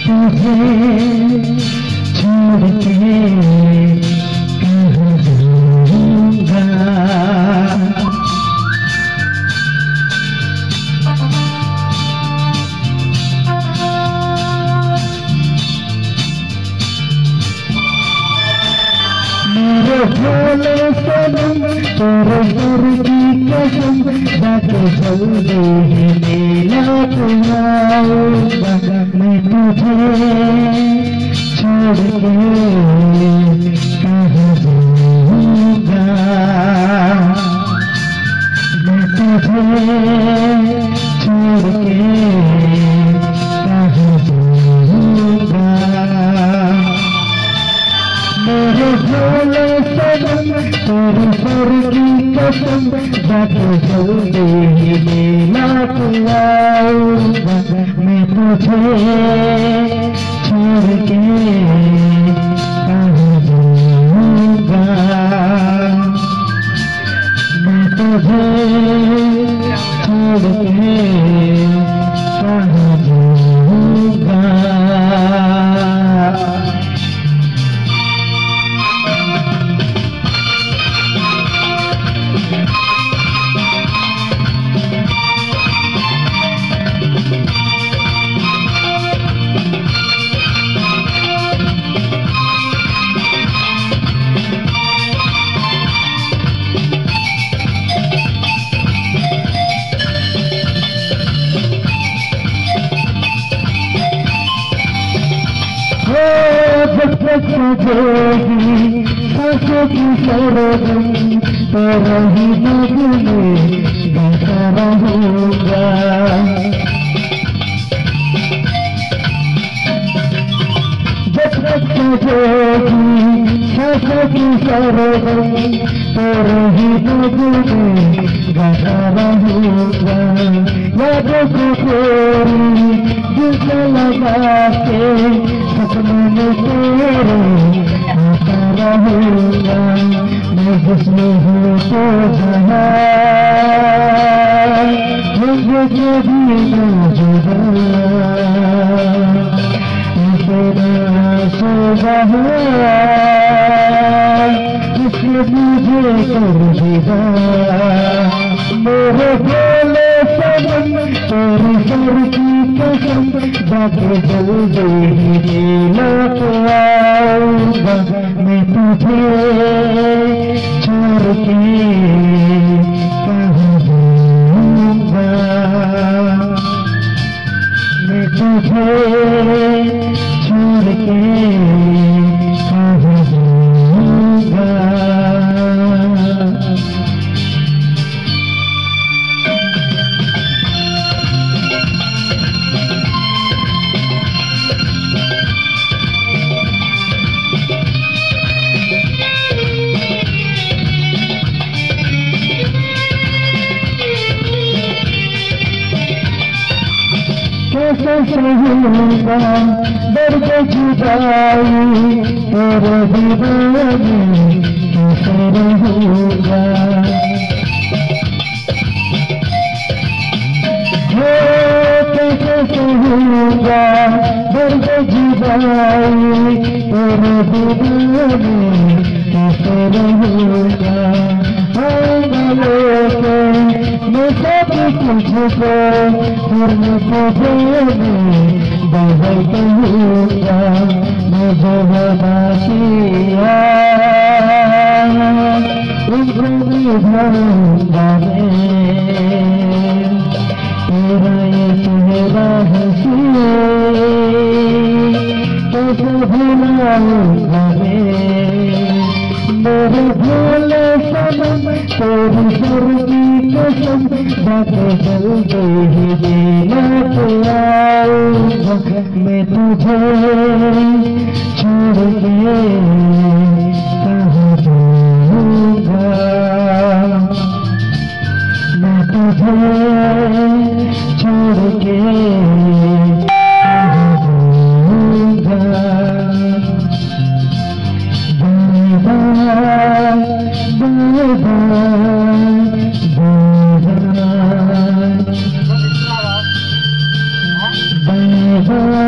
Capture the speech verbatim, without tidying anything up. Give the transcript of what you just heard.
तुझे छोड़ के कहाँ जाऊंगा। मेरे भोले सनम तेरे घर की कसम बातें जल्दी ही मिला आऊंगा। मैं तुझे छोड़ के कहाँ जाऊंगा। मैं तुझे छोड़ के कहाँ जाऊंगा। मेरे भोले सनम तेरे सर की कसम बातें जल्दी ही मिला आऊंगा। मैं तुझे छोड़ के कहाँ जाऊंगा। मैं तुझे छोड़ के कहाँ जाऊंगा। सजेगी सांसों की सरगम तेरा ही नगमे गाता रहूंगा। जब तक सजेगी सांसों की सरगम तेरा ही नगमे गाता रहूंगा। यादों को तेरी दिल से लगा के सपनों में तेरे आता रहूंगा। मैं जिसमें हूँ तो जहाँ मुझे कभी न जुदा तेरा सो जहाँ जिसने मुझे कर दिया। मेरे भोले सनम तेरे सर की कसम बातें जल्दी ही मिला आऊंगा। मैं तुझे छोड़ के कहाँ जाऊंगा। मैं तुझे छोड़ के कहाँ जाऊंगा। कैसे सहूंगा दर्द जुदाई तेरे दीवाने कैसे रहूंगा। हो कैसे सहूंगा दर्द जुदाई तेरे दीवाने कैसे रहूंगा। आऊंगा लेके मैं सब तुझको फिर मैं तुझे बदल कहूँगा। मुझे बना किया उनको निभाऊंगा मैं तेरा ये चेहरा हंसी कैसे भुलाऊंगा मैं। मेरे भोले सनम तेरी सर की कसम बातें जल्दी ही मिला आऊंगा। मैं तुझे छोड़ के कहाँ जाऊंगा। मैं तुझे छोड़ के कहाँ जाऊंगा। Bye bye.